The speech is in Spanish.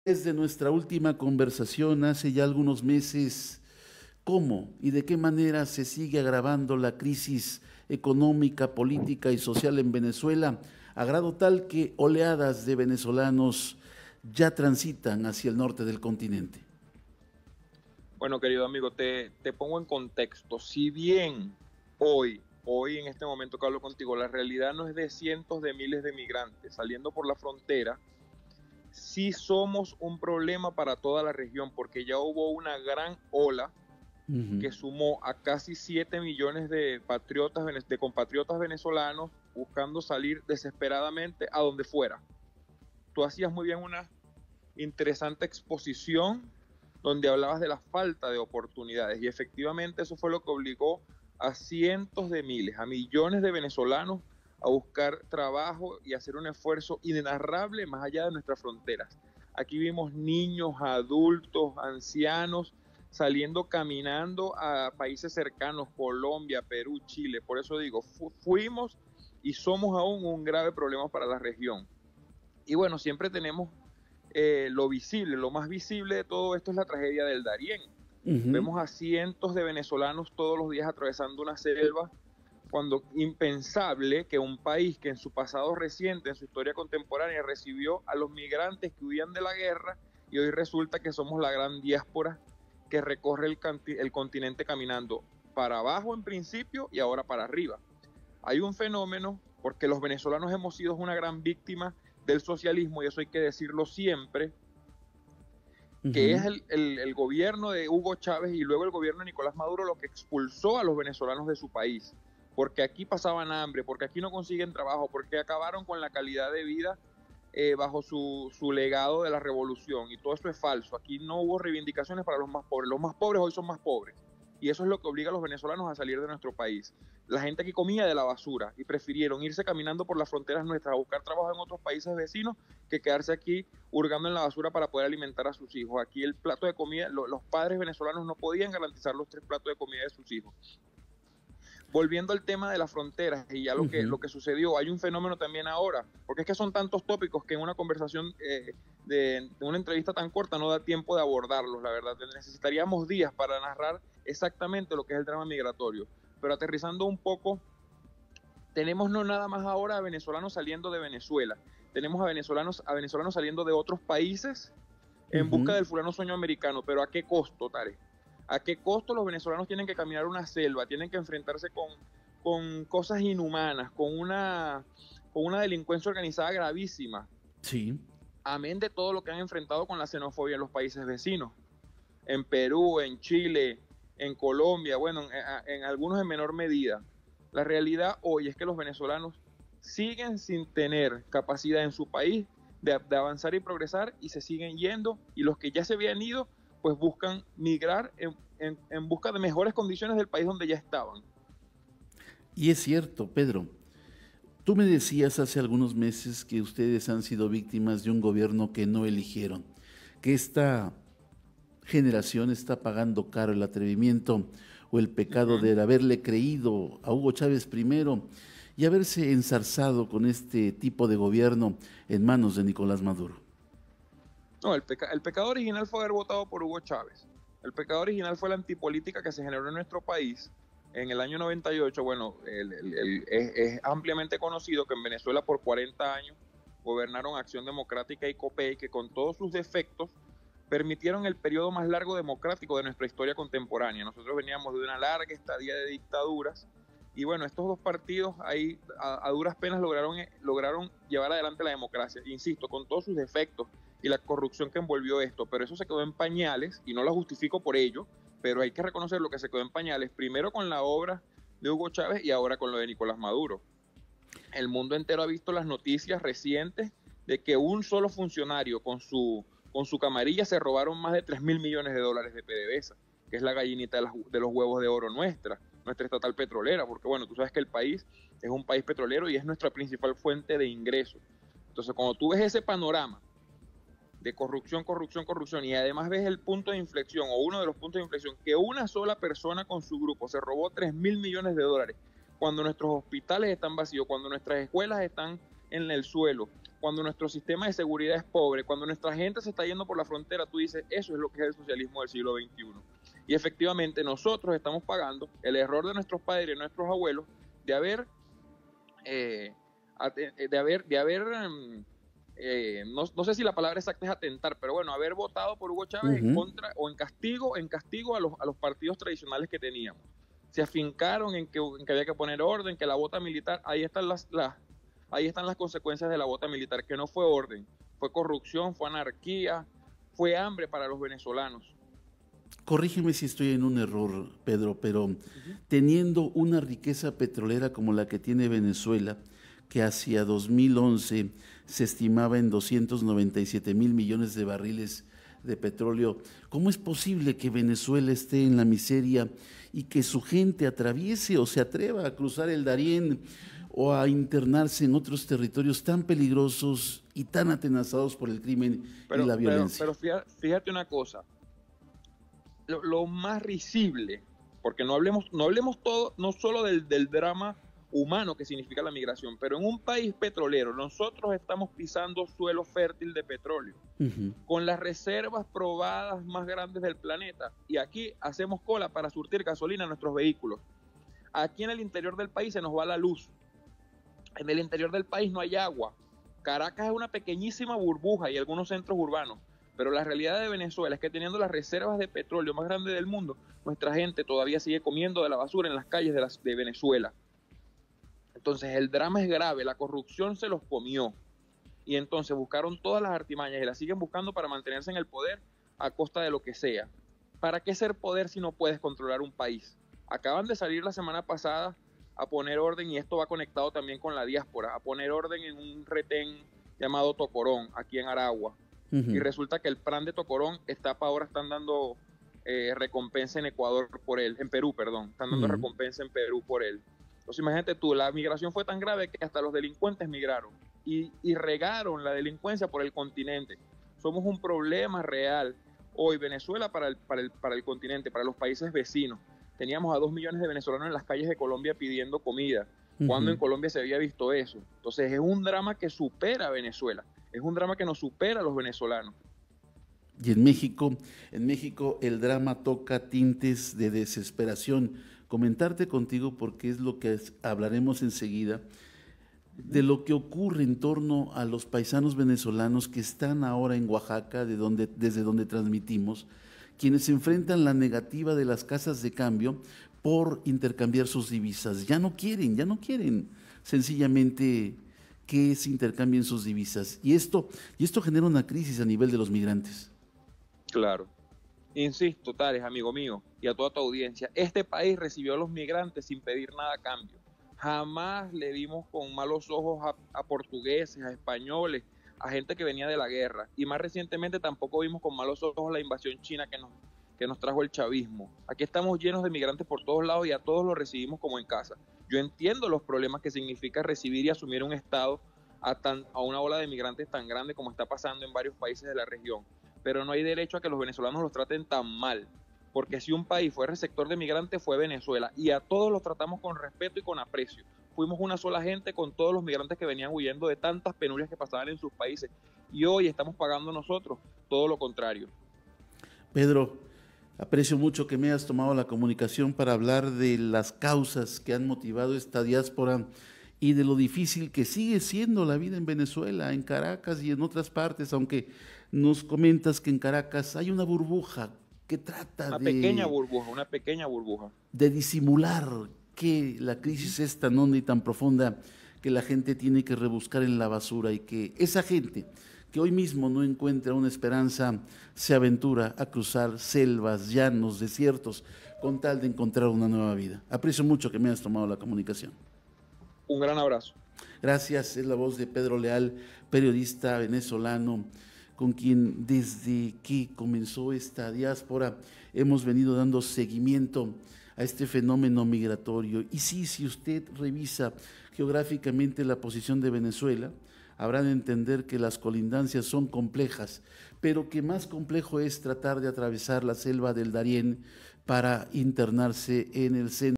Desde nuestra última conversación hace ya algunos meses, ¿cómo y de qué manera se sigue agravando la crisis económica, política y social en Venezuela, a grado tal que oleadas de venezolanos ya transitan hacia el norte del continente? Bueno, querido amigo, te pongo en contexto. Si bien hoy en este momento que hablo contigo, la realidad no es de cientos de miles de migrantes saliendo por la frontera, sí somos un problema para toda la región, porque ya hubo una gran ola Ujú. que sumó a casi 7 millones de patriotas, de compatriotas venezolanos buscando salir desesperadamente a donde fuera. Tú hacías muy bien una interesante exposición donde hablabas de la falta de oportunidades y efectivamente eso fue lo que obligó a cientos de miles, a millones de venezolanos a buscar trabajo y hacer un esfuerzo inenarrable más allá de nuestras fronteras. Aquí vimos niños, adultos, ancianos saliendo caminando a países cercanos, Colombia, Perú, Chile. Por eso digo, fuimos y somos aún un grave problema para la región. Y bueno, siempre tenemos lo visible, lo más visible de todo esto es la tragedia del Darién. Ujú. Vemos a cientos de venezolanos todos los días atravesando una selva, cuando impensable que un país que en su pasado reciente, en su historia contemporánea, recibió a los migrantes que huían de la guerra, y hoy resulta que somos la gran diáspora que recorre el continente caminando para abajo en principio y ahora para arriba. Hay un fenómeno, porque los venezolanos hemos sido una gran víctima del socialismo, y eso hay que decirlo siempre, que es Ujú. el gobierno de Hugo Chávez y luego el gobierno de Nicolás Maduro lo que expulsó a los venezolanos de su país, porque aquí pasaban hambre, porque aquí no consiguen trabajo, porque acabaron con la calidad de vida bajo su legado de la revolución, y todo eso es falso. Aquí no hubo reivindicaciones para los más pobres hoy son más pobres, y eso es lo que obliga a los venezolanos a salir de nuestro país. La gente aquí comía de la basura y prefirieron irse caminando por las fronteras nuestras a buscar trabajo en otros países vecinos que quedarse aquí hurgando en la basura para poder alimentar a sus hijos. Aquí el plato de comida, los padres venezolanos no podían garantizar los 3 platos de comida de sus hijos. Volviendo al tema de las fronteras y ya Ujú. lo que sucedió, hay un fenómeno también ahora, porque es que son tantos tópicos que en una conversación de una entrevista tan corta no da tiempo de abordarlos, la verdad. Necesitaríamos días para narrar exactamente lo que es el drama migratorio. Pero aterrizando un poco, tenemos no nada más ahora a venezolanos saliendo de Venezuela, tenemos a venezolanos saliendo de otros países en busca Ujú. del fulano sueño americano, pero ¿a qué costo, Tare? ¿A qué costo los venezolanos tienen que caminar una selva, tienen que enfrentarse con cosas inhumanas, con una delincuencia organizada gravísima, Sí. amén de todo lo que han enfrentado con la xenofobia en los países vecinos, en Perú, en Chile, en Colombia, bueno, en algunos en menor medida? La realidad hoy es que los venezolanos siguen sin tener capacidad en su país de avanzar y progresar, y se siguen yendo, y los que ya se habían ido pues buscan migrar en busca de mejores condiciones del país donde ya estaban. Y es cierto, Pedro. Tú me decías hace algunos meses que ustedes han sido víctimas de un gobierno que no eligieron, que esta generación está pagando caro el atrevimiento o el Uh pecado -huh. de haberle creído a Hugo Chávez primero y haberse ensarzado con este tipo de gobierno en manos de Nicolás Maduro. No, el pecado original fue haber votado por Hugo Chávez. El pecado original fue la antipolítica que se generó en nuestro país en el año 98. Bueno, es ampliamente conocido que en Venezuela por 40 años gobernaron Acción Democrática y COPEI, que con todos sus defectos permitieron el periodo más largo democrático de nuestra historia contemporánea. Nosotros veníamos de una larga estadía de dictaduras, y bueno, estos dos partidos ahí a duras penas lograron llevar adelante la democracia, insisto, con todos sus defectos y la corrupción que envolvió esto, pero eso se quedó en pañales, y no lo justifico por ello, pero hay que reconocer lo que se quedó en pañales, primero con la obra de Hugo Chávez y ahora con lo de Nicolás Maduro. El mundo entero ha visto las noticias recientes de que un solo funcionario con su camarilla se robaron más de 3.000 millones de dólares de PDVSA, que es la gallinita de los huevos de oro nuestra estatal petrolera, porque bueno, tú sabes que el país es un país petrolero y es nuestra principal fuente de ingresos. Entonces, cuando tú ves ese panorama de corrupción, corrupción, corrupción, y además ves el punto de inflexión o uno de los puntos de inflexión, que una sola persona con su grupo se robó 3.000 millones de dólares, cuando nuestros hospitales están vacíos, cuando nuestras escuelas están en el suelo, cuando nuestro sistema de seguridad es pobre, cuando nuestra gente se está yendo por la frontera, tú dices, eso es lo que es el socialismo del siglo XXI. Y efectivamente nosotros estamos pagando el error de nuestros padres y nuestros abuelos de haber, no sé si la palabra exacta es atentar, pero bueno, haber votado por Hugo Chávez en contra o en castigo a los partidos tradicionales que teníamos. Se afincaron en que había que poner orden, que la bota militar, ahí están las consecuencias de la bota militar, que no fue orden, fue corrupción, fue anarquía, fue hambre para los venezolanos. Corrígeme si estoy en un error, Pedro, pero teniendo una riqueza petrolera como la que tiene Venezuela, que hacia 2011 se estimaba en 297,000 millones de barriles de petróleo, ¿cómo es posible que Venezuela esté en la miseria y que su gente atraviese o se atreva a cruzar el Darién o a internarse en otros territorios tan peligrosos y tan atenazados por el crimen y la violencia? Pero fíjate una cosa, lo más risible, porque no hablemos todo, no solo del drama humano que significa la migración, pero en un país petrolero nosotros estamos pisando suelo fértil de petróleo, con las reservas probadas más grandes del planeta, y aquí hacemos cola para surtir gasolina a nuestros vehículos. Aquí en el interior del país se nos va la luz, en el interior del país no hay agua. Caracas es una pequeñísima burbuja y algunos centros urbanos, pero la realidad de Venezuela es que teniendo las reservas de petróleo más grandes del mundo, nuestra gente todavía sigue comiendo de la basura en las calles de Venezuela. Entonces el drama es grave, la corrupción se los comió y entonces buscaron todas las artimañas y las siguen buscando para mantenerse en el poder a costa de lo que sea. ¿Para qué ser poder si no puedes controlar un país? Acaban de salir la semana pasada a poner orden, y esto va conectado también con la diáspora, a poner orden en un retén llamado Tocorón, aquí en Aragua. Y resulta que el plan de Tocorón ahora están dando recompensa en Ecuador por él, en Perú, perdón, están dando recompensa en Perú por él. Entonces imagínate tú, la migración fue tan grave que hasta los delincuentes migraron y regaron la delincuencia por el continente. Somos un problema real hoy, Venezuela para el continente, para los países vecinos. Teníamos a 2 millones de venezolanos en las calles de Colombia pidiendo comida. ¿Cuándo en Colombia se había visto eso? Entonces es un drama que supera a Venezuela, es un drama que nos supera a los venezolanos. Y en México el drama toca tintes de desesperación. Comentarte contigo, porque es lo que hablaremos enseguida, de lo que ocurre en torno a los paisanos venezolanos que están ahora en Oaxaca, desde donde transmitimos, quienes enfrentan la negativa de las casas de cambio por intercambiar sus divisas. Ya no quieren sencillamente que se intercambien sus divisas. Y esto genera una crisis a nivel de los migrantes. Claro. Insisto, Tales, amigo mío, y a toda tu audiencia, este país recibió a los migrantes sin pedir nada a cambio. Jamás le vimos con malos ojos a portugueses, a españoles, a gente que venía de la guerra. Y más recientemente tampoco vimos con malos ojos la invasión china que nos trajo el chavismo. Aquí estamos llenos de migrantes por todos lados y a todos los recibimos como en casa. Yo entiendo los problemas que significa recibir y asumir un Estado a una ola de migrantes tan grande como está pasando en varios países de la región. Pero no hay derecho a que los venezolanos los traten tan mal, porque si un país fue receptor de migrantes fue Venezuela, y a todos los tratamos con respeto y con aprecio. Fuimos una sola gente con todos los migrantes que venían huyendo de tantas penurias que pasaban en sus países, y hoy estamos pagando nosotros todo lo contrario. Pedro, aprecio mucho que me hayas tomado la comunicación para hablar de las causas que han motivado esta diáspora y de lo difícil que sigue siendo la vida en Venezuela, en Caracas y en otras partes, aunque nos comentas que en Caracas hay una burbuja que trata una pequeña burbuja de disimular que la crisis es tan honda y tan profunda que la gente tiene que rebuscar en la basura, y que esa gente que hoy mismo no encuentra una esperanza se aventura a cruzar selvas, llanos, desiertos con tal de encontrar una nueva vida. Aprecio mucho que me hayas tomado la comunicación. Un gran abrazo. Gracias. Es la voz de Pedro Leal, periodista venezolano, con quien desde que comenzó esta diáspora hemos venido dando seguimiento a este fenómeno migratorio. Y sí, si usted revisa geográficamente la posición de Venezuela, habrá de entender que las colindancias son complejas, pero que más complejo es tratar de atravesar la selva del Darién para internarse en el centro